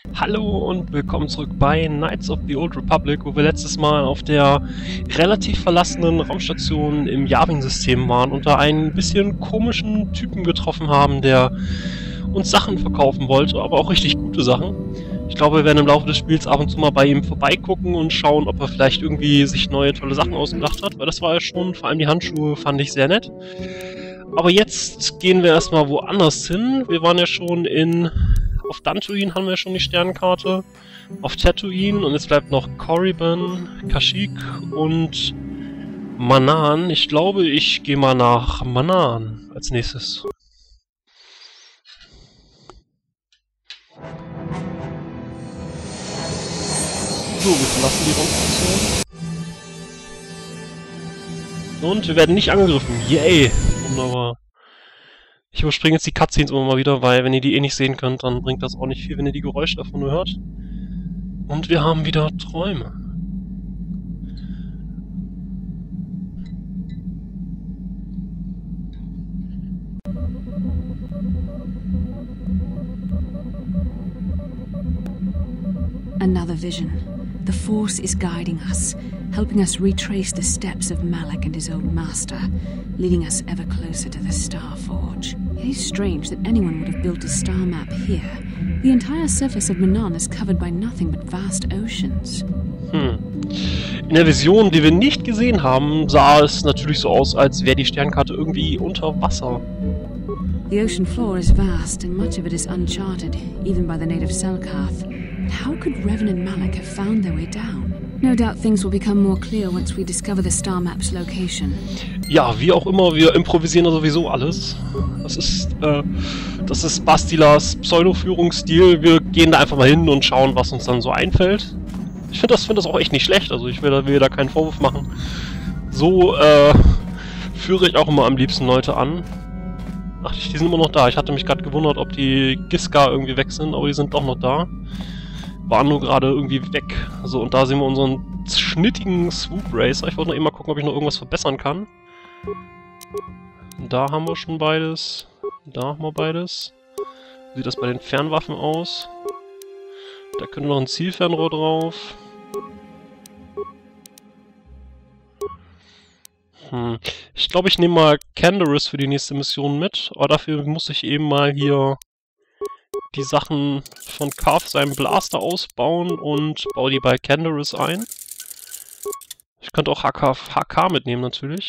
Hallo und willkommen zurück bei Knights of the Old Republic, wo wir letztes Mal auf der relativ verlassenen Raumstation im Yavin-System waren und da einen bisschen komischen Typen getroffen haben, der uns Sachen verkaufen wollte, aber auch richtig gute Sachen. Ich glaube, wir werden im Laufe des Spiels ab und zu mal bei ihm vorbeigucken und schauen, ob er vielleicht irgendwie sich neue tolle Sachen ausgedacht hat, weil das war ja schon, vor allem die Handschuhe fand ich sehr nett. Aber jetzt gehen wir erstmal woanders hin. Wir waren ja schon auf Dantooine haben wir schon die Sternenkarte, auf Tatooine und jetzt bleibt noch Korriban, Kashyyyk und Manaan. Ich glaube, ich gehe mal nach Manaan als nächstes. So, wir verlassen die Raumstation. Und wir werden nicht angegriffen. Yay! Wunderbar. Ich überspringe jetzt die Cutscenes immer mal wieder, weil wenn ihr die eh nicht sehen könnt, dann bringt das auch nicht viel, wenn ihr die Geräusche davon nur hört. Und wir haben wieder Träume. Another vision. The Force is guiding us, helping us retrace the steps of Malak and his old master, leading us ever closer to the Star Forge. It is strange that anyone would have built a star map here. The entire surface of Manaan is covered by nothing but vast oceans. In der Vision, die wir nicht gesehen haben, sah es natürlich so aus, als wäre die Sternkarte irgendwie unter Wasser. The ocean floor is vast and much of it is uncharted, even by the native Selkath. How could Revan and Malak have found their way down? No doubt things will become more clear once we discover the star map's location. Ja, wie auch immer, wir improvisieren da sowieso alles. Das ist Bastilas Pseudo-Führungsstil. Wir gehen da einfach mal hin und schauen, was uns dann so einfällt. Ich finde das auch echt nicht schlecht, also ich will da keinen Vorwurf machen. So führe ich auch immer am liebsten Leute an. Ach, die sind immer noch da. Ich hatte mich gerade gewundert, ob die Gisca irgendwie weg sind, aber die sind doch noch da. Waren nur gerade irgendwie weg. So, und da sehen wir unseren schnittigen Swoop Racer. Ich wollte noch eben mal gucken, ob ich noch irgendwas verbessern kann. Da haben wir schon beides. Da haben wir beides. Wie sieht das bei den Fernwaffen aus? Da könnte noch ein Zielfernrohr drauf. Ich glaube, ich nehme mal Canderous für die nächste Mission mit. Aber dafür muss ich eben mal hier die Sachen von Carth seinem Blaster ausbauen und baue die bei Canderous ein. Ich könnte auch HK mitnehmen natürlich.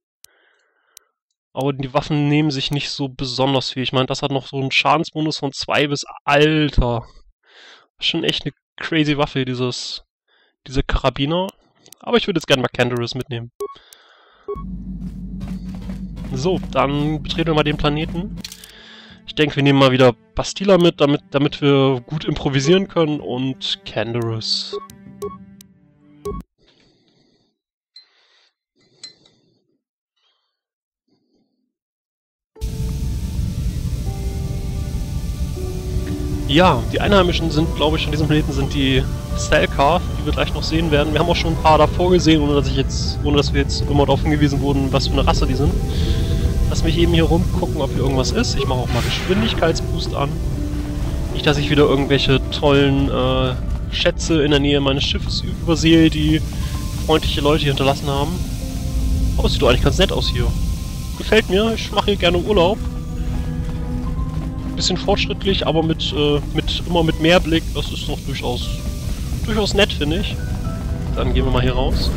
Aber die Waffen nehmen sich nicht so besonders viel. Ich meine, das hat noch so einen Schadensbonus von 2 bis... Alter! Das ist schon echt eine crazy Waffe, diese Karabiner. Aber ich würde jetzt gerne mal Canderous mitnehmen. So, dann betreten wir mal den Planeten. Ich denke, wir nehmen mal wieder Bastila mit, damit wir gut improvisieren können und Canderous. Ja, die Einheimischen sind, glaube ich, an diesem Planeten sind die Selkath, die wir gleich noch sehen werden. Wir haben auch schon ein paar davor gesehen, ohne dass wir jetzt immer darauf hingewiesen wurden, was für eine Rasse die sind. Lass mich eben hier rumgucken, ob hier irgendwas ist. Ich mache auch mal Geschwindigkeitsboost an. Nicht, dass ich wieder irgendwelche tollen Schätze in der Nähe meines Schiffes übersehe, die freundliche Leute hier hinterlassen haben. Aber es sieht doch eigentlich ganz nett aus hier. Gefällt mir, ich mache hier gerne Urlaub. Bisschen fortschrittlich, aber immer mit Mehrblick. Das ist noch durchaus nett, finde ich. Dann gehen wir mal hier raus.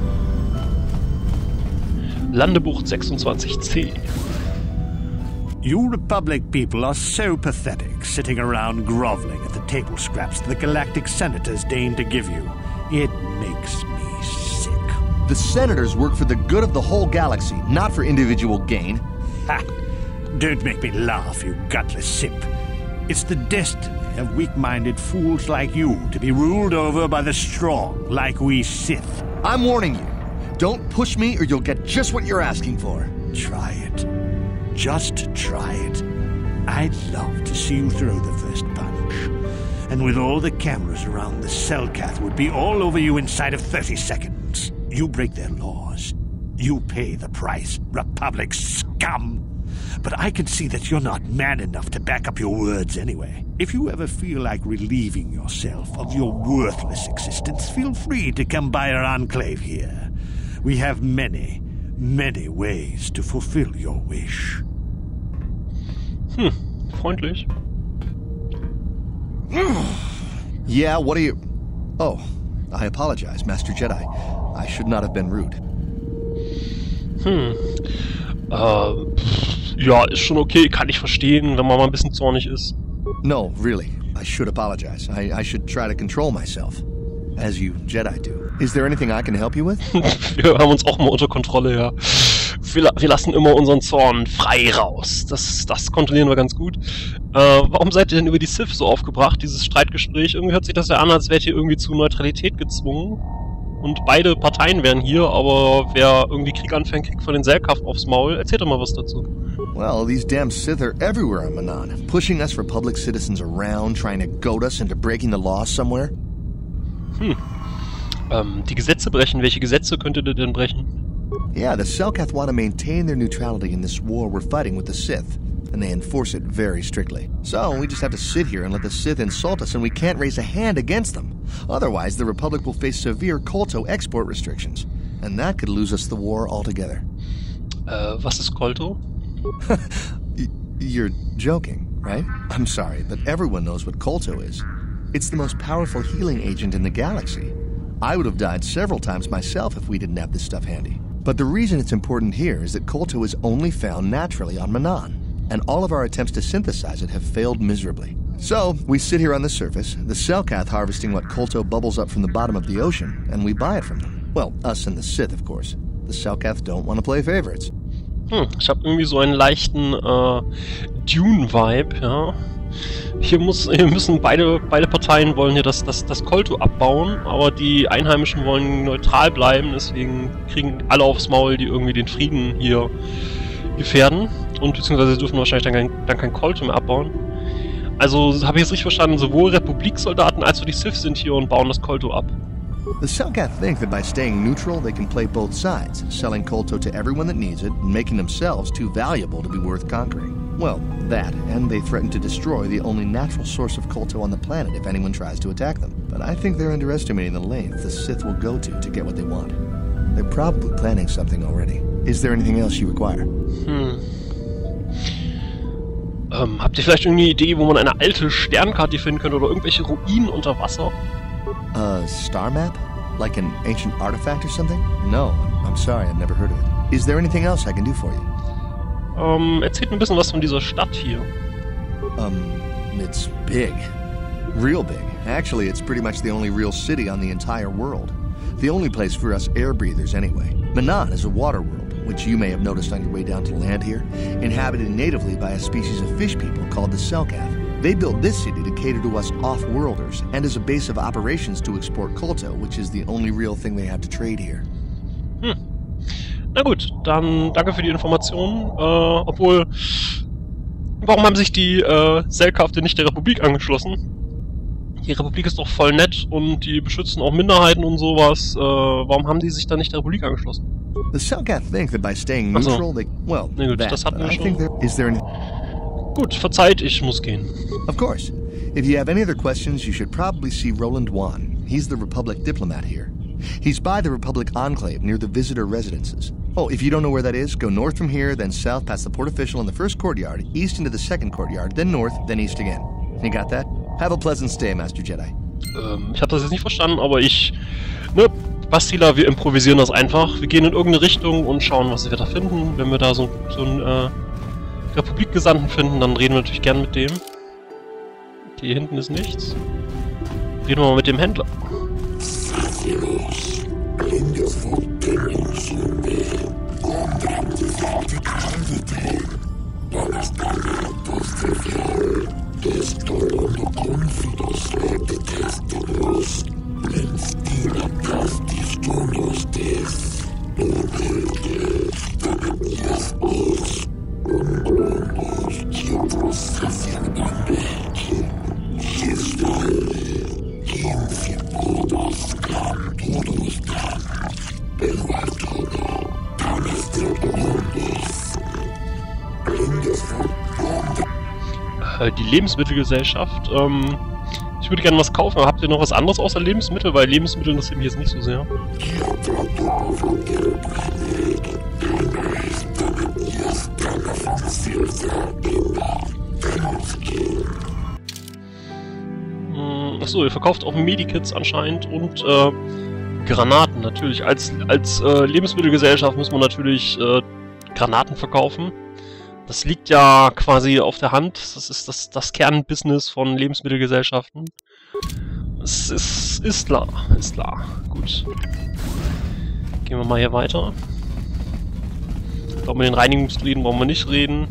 Landebucht 26C. You Republic people are so pathetic, sitting around groveling at the table scraps the galactic senators deign to give you. It makes me sick. The senators work for the good of the whole galaxy, not for individual gain. Ha! Don't make me laugh, you gutless simp. It's the destiny of weak-minded fools like you to be ruled over by the strong, like we Sith. I'm warning you. Don't push me or you'll get just what you're asking for. Try it. Just try it. I'd love to see you throw the first punch. And with all the cameras around, the Selkath would be all over you inside of 30 seconds. You break their laws. You pay the price, Republic scum. but I can see that you're not man enough to back up your words anyway. If you ever feel like relieving yourself of your worthless existence, feel free to come by our enclave here. We have many, many ways to fulfill your wish. Freundlich. Yeah, what are you... Oh, I apologize, Master Jedi. I should not have been rude. Ja, ist schon okay, kann ich verstehen, wenn man mal ein bisschen zornig ist. No, really, I should apologize. I should try to control myself, as you Jedi do. Is there anything I can help you with? Wir haben uns auch mal unter Kontrolle, ja. Wir lassen immer unseren Zorn frei raus. Das kontrollieren wir ganz gut. Warum seid ihr denn über die Sith so aufgebracht, dieses Streitgespräch? Irgendwie hört sich das ja an, als wärt ihr irgendwie zu Neutralität gezwungen. Und beide Parteien wären hier, aber wer irgendwie Krieg anfängt, kriegt von den Selkath aufs Maul. Erzählt doch mal was dazu. Well, these damn Sith are everywhere on Manaan, pushing us Republic citizens around, trying to goad us into breaking the law somewhere. Die Gesetze brechen. Welche Gesetze könntet ihr denn brechen? Yeah, the Selkath want to maintain their neutrality in this war we're fighting with the Sith, and they enforce it very strictly. So we just have to sit here and let the Sith insult us, and we can't raise a hand against them. Otherwise, the Republic will face severe Kolto export restrictions, and that could lose us the war altogether. Was ist Kolto? You're joking, right? I'm sorry, but everyone knows what Kolto is. It's the most powerful healing agent in the galaxy. I would have died several times myself if we didn't have this stuff handy. But the reason it's important here is that Kolto is only found naturally on Manaan, and all of our attempts to synthesize it have failed miserably. So, we sit here on the surface, the Selkath harvesting what Kolto bubbles up from the bottom of the ocean, and we buy it from them. Well, us and the Sith, of course. The Selkath don't want to play favorites. Ich habe irgendwie so einen leichten Dune-Vibe, ja. Hier müssen beide Parteien wollen hier das Kolto abbauen, aber die Einheimischen wollen neutral bleiben, deswegen kriegen alle aufs Maul, die irgendwie den Frieden hier gefährden. Und beziehungsweise dürfen wahrscheinlich dann kein Kolto mehr abbauen. Also habe ich jetzt richtig verstanden, sowohl Republiksoldaten als auch die Sith sind hier und bauen das Kolto ab. The Selkath think that by staying neutral, they can play both sides, selling Kolto to everyone that needs it, and making themselves too valuable to be worth conquering. Well, that, and they threaten to destroy the only natural source of Kolto on the planet if anyone tries to attack them. But I think they're underestimating the length the Sith will go to get what they want. They're probably planning something already. Is there anything else you require? Habt ihr vielleicht irgendeine Idee, wo man eine alte Sternkarte finden könnte oder irgendwelche Ruinen unter Wasser? Star map? Like an ancient artifact or something? No, I'm sorry, I've never heard of it. Is there anything else I can do for you? Erzählt ein bisschen was von dieser Stadt hier. It's big. Real big. Actually, it's pretty much the only real city on the entire world. The only place for us air breathers anyway. Manaan is a water world, which you may have noticed on your way down to land here, inhabited natively by a species of fish people called the Selkath. They built this city to cater to us off-worlders and as a base of operations to export Kolto, which is the only real thing they have to trade here. Na gut, dann danke für die Informationen. Obwohl, warum haben sich die Selkath denn nicht der Republik angeschlossen? Die Republik ist doch voll nett und die beschützen auch Minderheiten und sowas. Warum haben die sich dann nicht der Republik angeschlossen? The Selkath think that by staying neutral, they... Well, na gut, that, das hatten wir I schon. think is there any... Gut, verzeiht, ich muss gehen. Of course. If you have any other questions, you should probably see Roland Wan. He's the Republic diplomat here. He's by the Republic Enclave near the visitor residences. Oh, if you don't know where that is, go north from here, then south past the port official in the first courtyard, east into the second courtyard, then north, then east again. You got that? Have a pleasant stay, Master Jedi. Ich habe das jetzt nicht verstanden, aber Bastila, wir improvisieren das einfach. Wir gehen in irgendeine Richtung und schauen, was wir da finden. Wenn wir da so einen Republikgesandten finden, dann reden wir natürlich gern mit dem. Hier hinten ist nichts. Reden wir mal mit dem Händler. Die Lebensmittelgesellschaft. Ich würde gerne was kaufen. Habt ihr noch was anderes außer Lebensmittel? Weil Lebensmittel interessiert mich jetzt nicht so sehr. Achso, ihr verkauft auch Medikits anscheinend und Granaten natürlich. Als Lebensmittelgesellschaft muss man natürlich Granaten verkaufen. Das liegt ja quasi auf der Hand. Das ist das Kernbusiness von Lebensmittelgesellschaften. Es ist klar. Ist klar. Gut. Gehen wir mal hier weiter. Mit den Reinigungsdruiden brauchen wir nicht reden.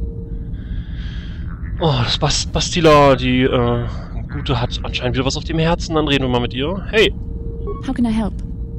Oh, das Bastila, die Gute hat anscheinend wieder was auf dem Herzen. Dann reden wir mal mit ihr. Hey! How can I help?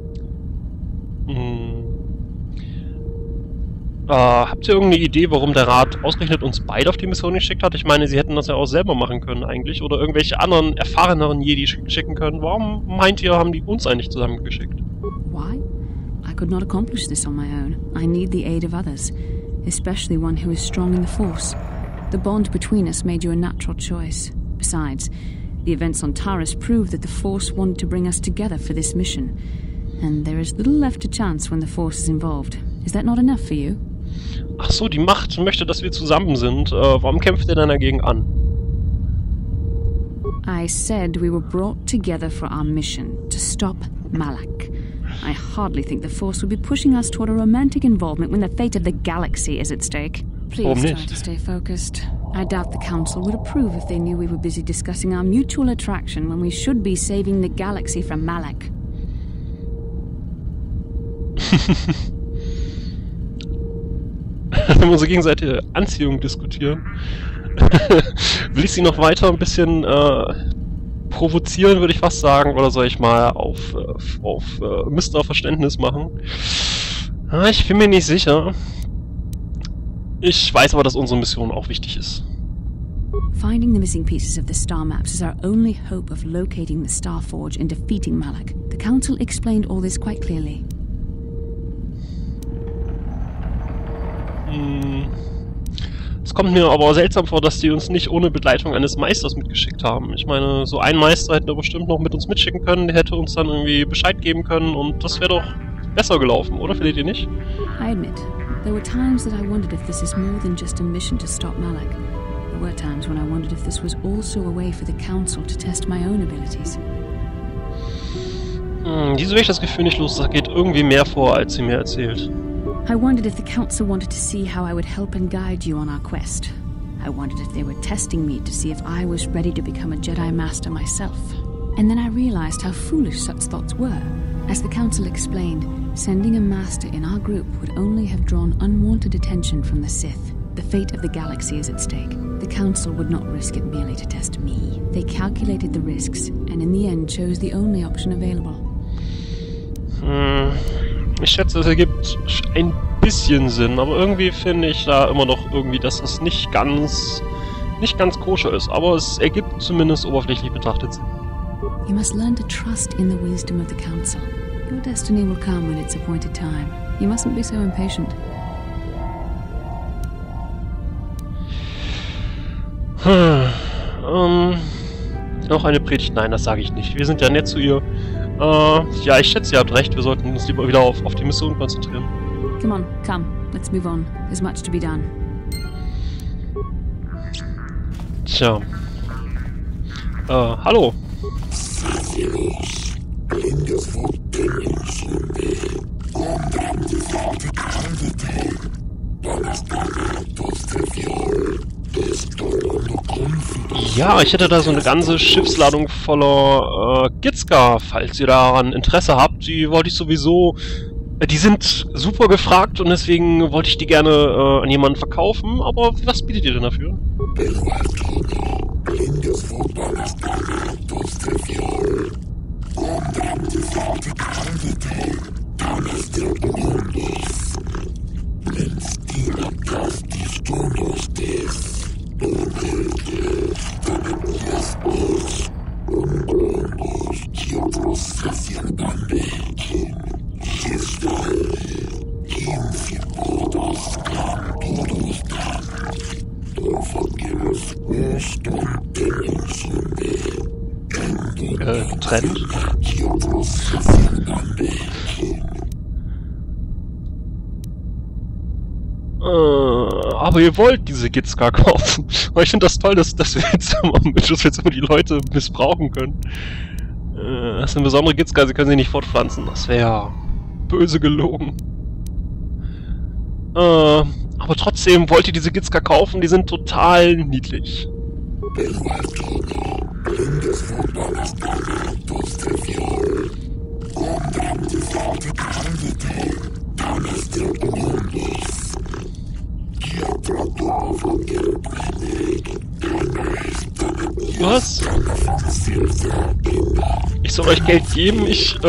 Habt ihr irgendeine Idee, warum der Rat ausgerechnet uns beide auf die Mission geschickt hat? Ich meine, sie hätten das ja auch selber machen können eigentlich. Oder irgendwelche anderen, erfahreneren Jedi schicken können. Warum meint ihr, haben die uns eigentlich zusammengeschickt? Why? I could not accomplish this on my own. I need the aid of others, especially one who is strong in the Force. The bond between us made you a natural choice. Besides, the events on Taris prove that the Force wanted to bring us together for this mission. And there is little left to chance when the Force is involved. Is that not enough for you? Ach so, die Macht möchte, dass wir zusammen sind. Warum kämpft ihr denn dagegen an? I said we were brought together for our mission, to stop Malak. I hardly think the Force would be pushing us toward a romantic involvement when the fate of the galaxy is at stake. Please try to stay focused. I doubt the Council would approve if they knew we were busy discussing our mutual attraction when we should be saving the galaxy from Malak. Wenn wir so gegenseitige Anziehung diskutieren, will ich sie noch weiter ein bisschen provozieren, würde ich fast sagen, oder soll ich mal auf Missverständnis machen? Ich bin mir nicht sicher. Ich weiß aber, dass unsere Mission auch wichtig ist. Finding the missing pieces of the star maps is our only hope of locating the Star Forge and defeating Malak. The Council explained all this quite clearly. Es kommt mir aber seltsam vor, dass die uns nicht ohne Begleitung eines Meisters mitgeschickt haben. Ich meine, so einen Meister hätten wir bestimmt noch mit uns mitschicken können, der hätte uns dann irgendwie Bescheid geben können und das wäre doch besser gelaufen, oder? Findet ihr nicht? I admit, there were times that I wondered if this is more than just a mission to stop Malak. There were times when I wondered if this was also a way for the Council to test my own abilities. Wieso will ich das Gefühl nicht los? Da geht irgendwie mehr vor, als sie mir erzählt. I wondered if the Council wanted to see how I would help and guide you on our quest. I wondered if they were testing me to see if I was ready to become a Jedi Master myself. And then I realized how foolish such thoughts were. As the Council explained, sending a Master in our group would only have drawn unwanted attention from the Sith. The fate of the galaxy is at stake. The Council would not risk it merely to test me. They calculated the risks, and in the end chose the only option available. Ich schätze, es ergibt ein bisschen Sinn, aber irgendwie finde ich da immer noch irgendwie, dass es nicht ganz koscher ist, aber es ergibt zumindest oberflächlich betrachtet Sinn. You must learn to trust in the wisdom of the Council. Your destiny will come when its appointed time. You mustn't be so impatient. Noch eine Predigt? Nein, das sage ich nicht. Wir sind ja nett zu ihr. Ja, ich schätze, ihr habt recht. Wir sollten uns lieber wieder auf die Mission konzentrieren. Come on, come. Let's move on. There's much to be done. Tja. Hallo. Ja, ich hätte da so eine ganze Schiffsladung voller Gizka, falls ihr daran Interesse habt. Die wollte ich sowieso... Die sind super gefragt und deswegen wollte ich die gerne an jemanden verkaufen. Aber was bietet ihr denn dafür? getrennt. Aber ihr wollt diese Gitska kaufen. Aber ich finde das toll, dass wir jetzt immer die Leute missbrauchen können. Das ist eine besondere Gitska, sie können sie nicht fortpflanzen. Das wäre böse gelogen. Aber trotzdem wollt ihr diese Gitska kaufen, die sind total niedlich. Was? Ich soll euch Geld geben?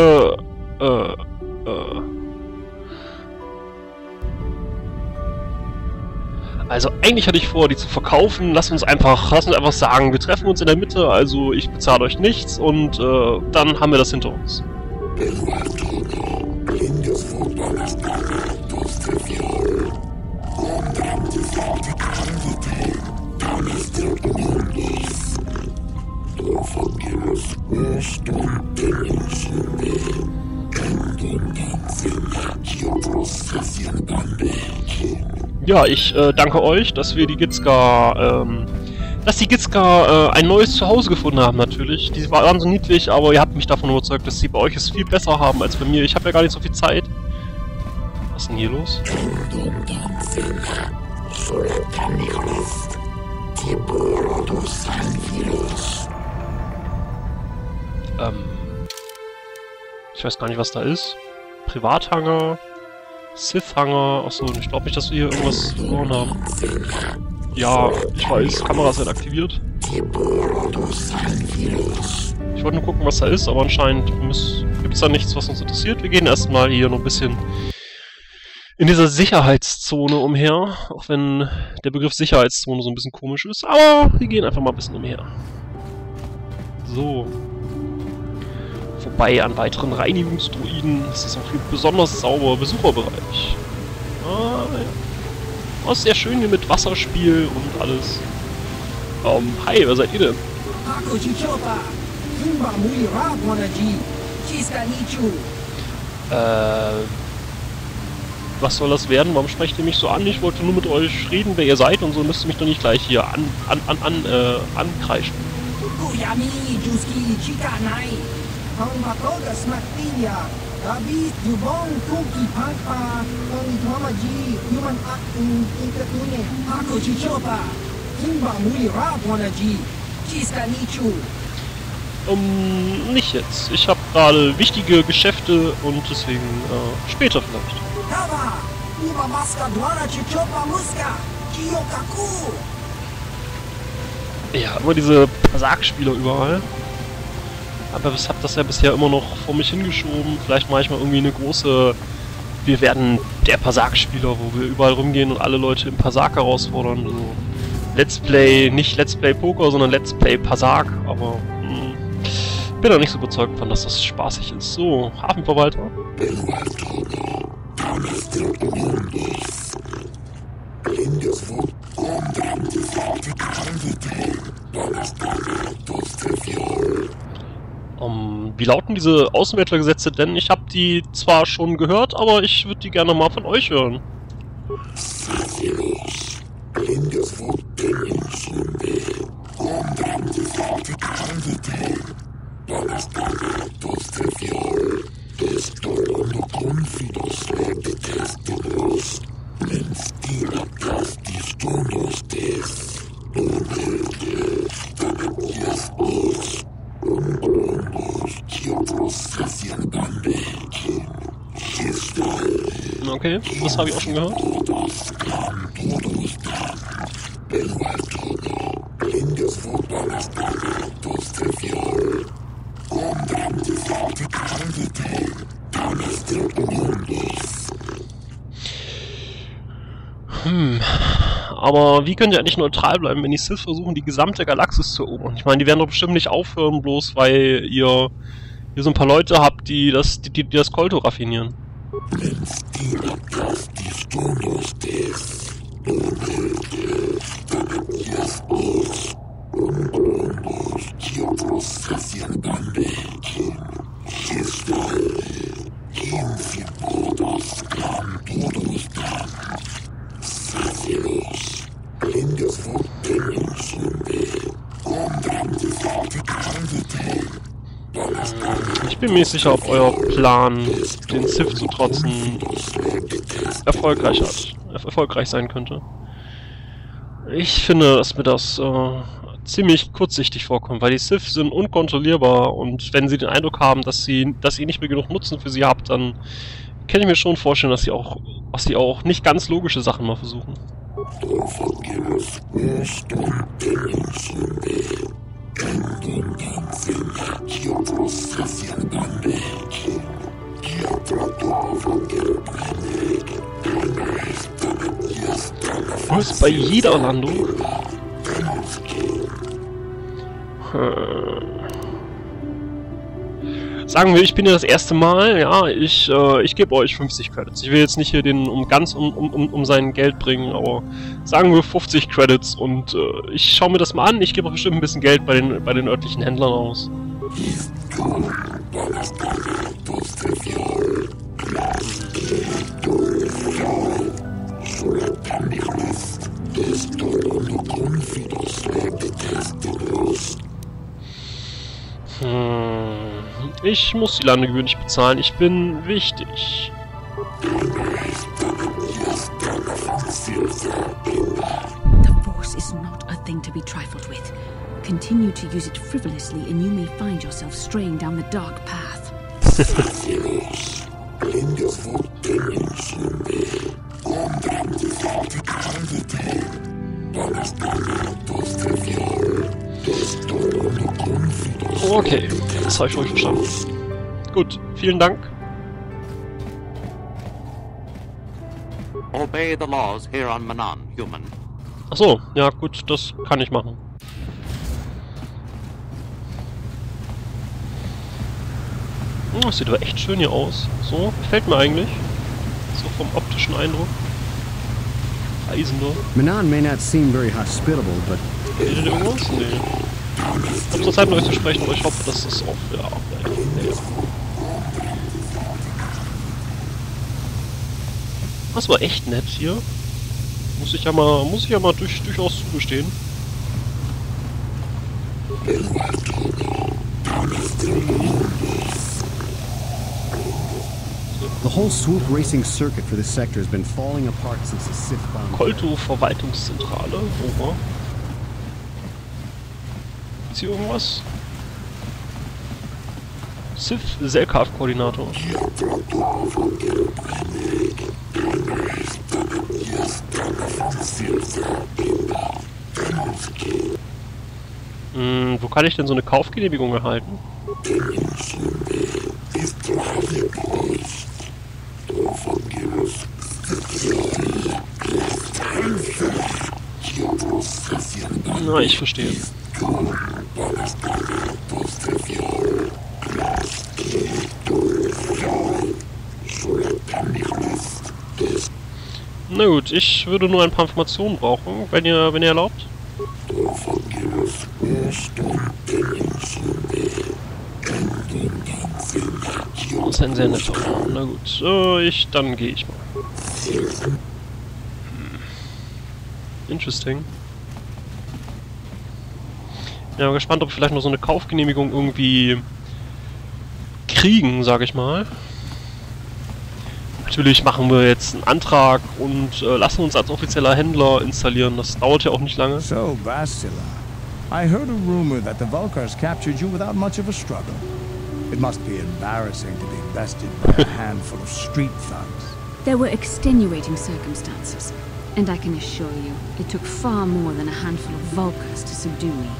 Also eigentlich hatte ich vor, die zu verkaufen. Lasst uns einfach sagen, wir treffen uns in der Mitte, also ich bezahle euch nichts und dann haben wir das hinter uns. Ja, ich danke euch, dass wir die Gitska, dass die Gitska ein neues Zuhause gefunden haben natürlich. Die waren so niedlich, aber ihr habt mich davon überzeugt, dass sie bei euch es viel besser haben als bei mir. Ich habe ja gar nicht so viel Zeit. Was ist denn hier los? Ich weiß gar nicht, was da ist. Privathangar, Sith-Hangar. Achso, ich glaube nicht, dass wir hier irgendwas verloren haben. Ja, ich weiß, Kameras sind aktiviert. Ich wollte nur gucken, was da ist, aber anscheinend gibt es da nichts, was uns interessiert. Wir gehen erstmal hier noch ein bisschen in dieser Sicherheitszone umher, auch wenn der Begriff Sicherheitszone so ein bisschen komisch ist, aber wir gehen einfach mal ein bisschen umher. So. Vorbei an weiteren Reinigungsdruiden. Das ist auch ein besonders sauberer Besucherbereich. Ah, ja. Oh, ist sehr schön hier mit Wasserspiel und alles. Hi, wer seid ihr denn? Was soll das werden? Warum sprecht ihr mich so an? Ich wollte nur mit euch reden, wer ihr seid und so müsst ihr mich doch nicht gleich hier ankreischen. Nicht jetzt. Ich habe gerade wichtige Geschäfte und deswegen später vielleicht. Ja, immer diese Pasak-Spieler überall. Aber ich habe das ja bisher immer noch vor mich hingeschoben. Vielleicht mache ich mal irgendwie eine große... Wir werden der Pasak-Spieler, wo wir überall rumgehen und alle Leute im Pasak herausfordern. Also Let's Play, nicht Let's Play Poker, sondern Let's Play Pasak. Aber bin da nicht so überzeugt von, dass das spaßig ist. So, Hafenverwalter. Wie lauten diese Außenwäldlergesetze denn? Ich habe die zwar schon gehört, aber ich würde die gerne mal von euch hören. Okay, das habe ich auch schon gehört. Aber wie könnt ihr eigentlich neutral bleiben, wenn die Sith versuchen, die gesamte Galaxis zu erobern? Ich meine, die werden doch bestimmt nicht aufhören, bloß weil ihr so ein paar Leute habt, die das Kolto raffinieren. Ich bin mir nicht sicher, ob euer Plan, den Sith zu trotzen, erfolgreich sein könnte. Ich finde, dass mir das ziemlich kurzsichtig vorkommt, weil die Sith sind unkontrollierbar und wenn sie den Eindruck haben, dass ihr nicht mehr genug Nutzen für sie habt, dann kann ich mir schon vorstellen, dass sie auch nicht ganz logische Sachen mal versuchen. Was bei jeder Landung? Sagen wir, ich bin ja das erste Mal, ja, ich gebe euch 50 Credits. Ich will jetzt nicht hier den um sein Geld bringen, aber sagen wir 50 Credits und ich schaue mir das mal an, ich gebe bestimmt ein bisschen Geld bei den örtlichen Händlern aus. Ich muss die Landegebühr nicht bezahlen, ich bin wichtig. The Force is not a thing to be trifled with. Continue to use it frivolously and you may find yourself straying down the dark path. Okay, das habe ich euch verstanden. Gut, vielen Dank. Obey the laws here on Manaan, human. Achso, ja gut, das kann ich machen. Das sieht aber echt schön hier aus. So, gefällt mir eigentlich. So vom optischen Eindruck. Eisen dort. Manaan may not seem very hospitable, but... Redet ihr irgendwas? Nee. Ich hab zur Zeit mit euch zu sprechen, aber ich hoffe, dass es auch... Ja, nee. Das war echt nett hier. Muss ich ja mal durchaus zugestehen. The whole swoop racing circuit for this sector has been falling apart since the Sith bombed. Kolto Verwaltungszentrale. Over. Ist hier irgendwas? Sith Selkav-Koordinator. Wo kann ich denn so eine Kaufgenehmigung erhalten? Na, ich verstehe. Na gut, ich würde nur ein paar Informationen brauchen, wenn ihr erlaubt. Das ist ein sehr netter. Na gut, dann gehe ich mal. Interesting. Ja, bin gespannt, ob wir vielleicht noch so eine Kaufgenehmigung irgendwie kriegen, sage ich mal. Natürlich machen wir jetzt einen Antrag und lassen uns als offizieller Händler installieren. Das dauert ja auch nicht lange. So, Bastila, I heard a rumor that the Vulkars captured you without much of a struggle. It must be embarrassing to be bested by a handful of street thugs. There were extenuating circumstances, and I can assure you, it took far more than a handful of Vulkars to subdue me.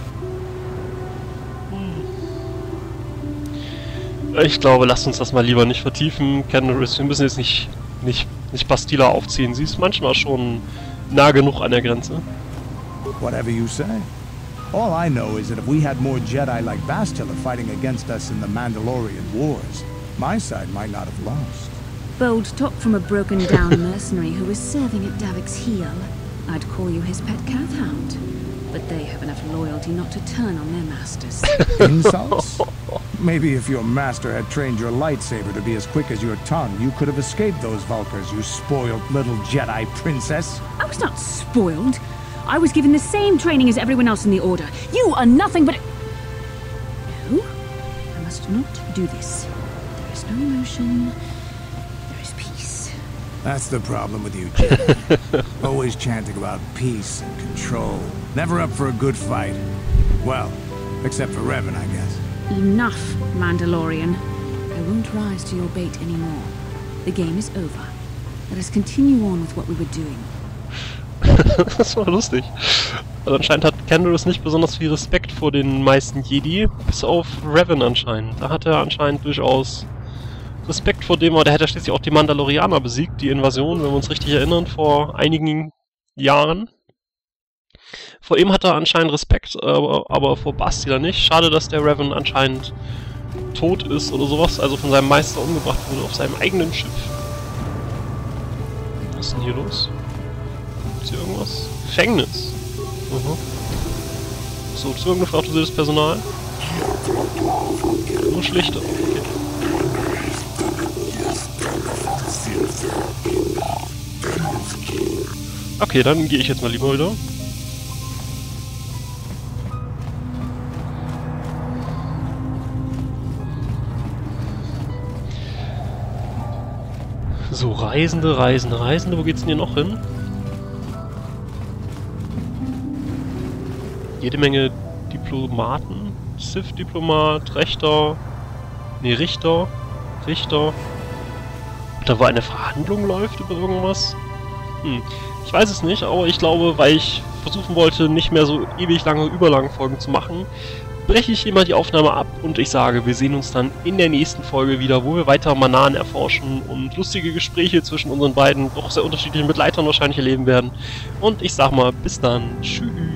Ich glaube, lasst uns das mal lieber nicht vertiefen. Canaris, wir müssen jetzt nicht Bastila aufziehen. Sie ist manchmal schon nah genug an der Grenze. Whatever you say. All I know is that if we had more Jedi like Bastila fighting against us in the Mandalorian Wars, my side might not have lost. Bold talk from a broken-down mercenary who was serving at Davik's heel. I'd call you his pet cat hound. but they have enough loyalty not to turn on their masters. Insults? Maybe if your master had trained your lightsaber to be as quick as your tongue, you could have escaped those Vulkars, you spoiled little Jedi princess. I was not spoiled. I was given the same training as everyone else in the Order. You are nothing but... No, I must not do this. There is no emotion. There is peace. That's the problem with you, Jedi. Always chanting about peace and control. Never up for a good fight. Well, except for Revan, I guess. Enough, Mandalorian. I won't rise to your bait anymore. The game is over. Let us continue on with what we were doing. Das war lustig. Also anscheinend hat Canderous nicht besonders viel Respekt vor den meisten Jedi, bis auf Revan anscheinend. Da hat er anscheinend durchaus Respekt vor dem, aber der hätte schließlich auch die Mandalorianer besiegt, die Invasion, wenn wir uns richtig erinnern, vor einigen Jahren. Vor ihm hat er anscheinend Respekt, aber vor Bastila nicht. Schade, dass der Revan anscheinend tot ist oder sowas, also von seinem Meister umgebracht wurde auf seinem eigenen Schiff. Was ist denn hier los? Ist hier irgendwas? Gefängnis. So, zugelassen autorisiertes Personal. Nur schlichter. Okay. Okay, dann gehe ich jetzt mal lieber wieder. So, Reisende. Wo geht's denn hier noch hin? Jede Menge Diplomaten. Sith-Diplomat, Richter. Da wo eine Verhandlung läuft über irgendwas? Ich weiß es nicht, aber ich glaube, weil ich versuchen wollte, nicht mehr so ewig lange Überlang-Folgen zu machen, breche ich hier mal die Aufnahme ab und ich sage, wir sehen uns dann in der nächsten Folge wieder, wo wir weiter Manaan erforschen und lustige Gespräche zwischen unseren beiden, doch sehr unterschiedlichen Begleitern wahrscheinlich erleben werden. Und ich sag mal, bis dann. Tschüss.